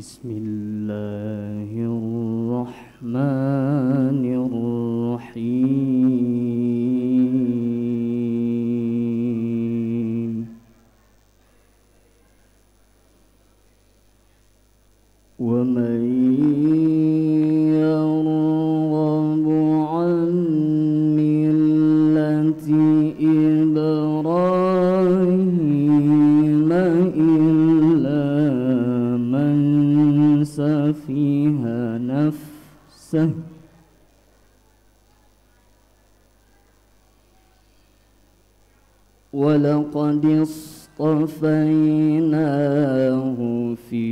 بسم الله الرحمن الرحيم ومن يرغب عن ملة إبراهيم إلا من سفه نفسه ولقد اصطفيناه في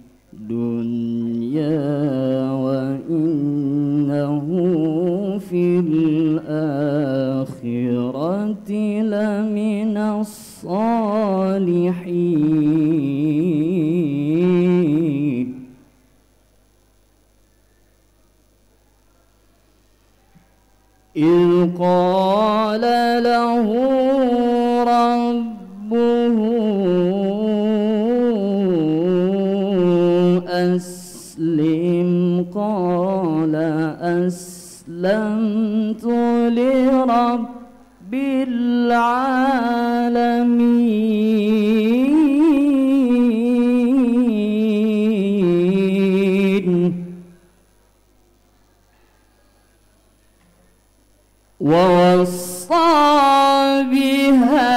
الدنيا وإنه في الآخرة لمن الصالحين إذ قال له ربه أسلم قال أسلمت لرب العالمين ووصى بها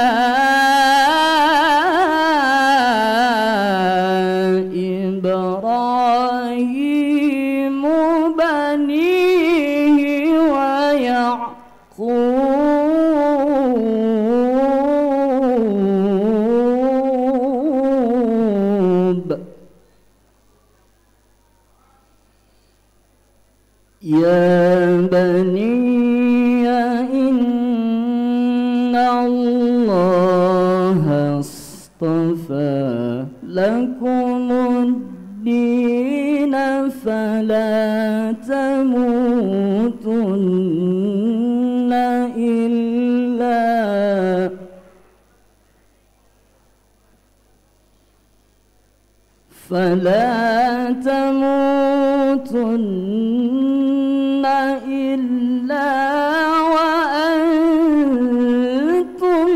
إبراهيم بنيه ويعقوب يا بني إن الله اصطفى لكم الدين فلا تموتن إلا وأنتم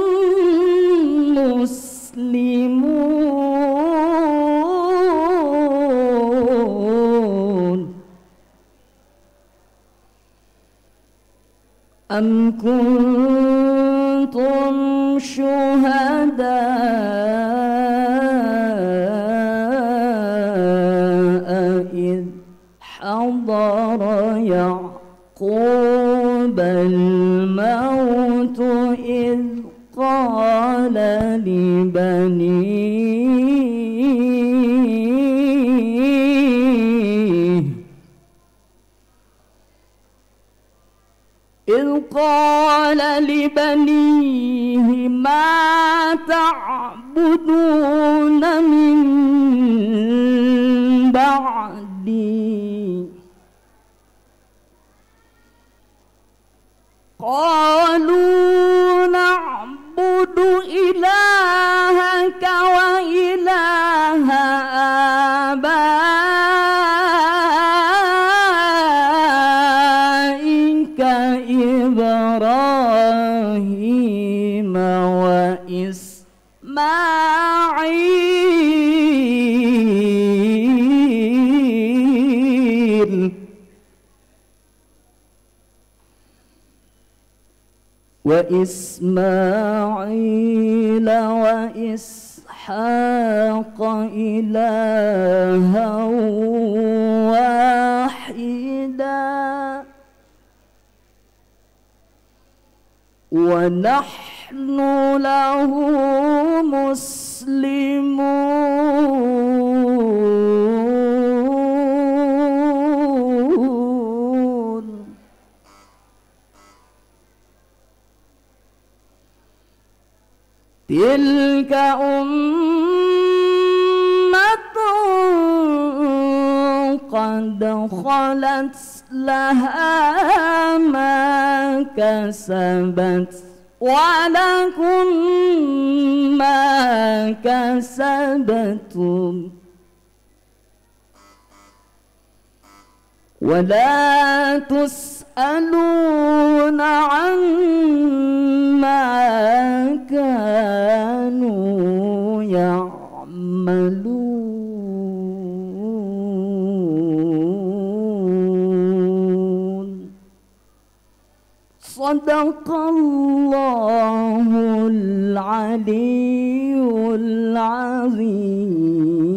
مسلمون أم كنتم شهداء إذ حضر يعقوب الموت إذ قال لبنيه ما تعبدون من بعدي قالوا نعبد إلهك وإله آبائك إبراهيم وإسماعيل وإسحاق إلها واحدا ونحن له مسلمون تلك أمة قد خلت لها ما كسبت ولكم ما كسبتم ولا تسألون عما كانوا يعملون. صدق الله العلي العظيم.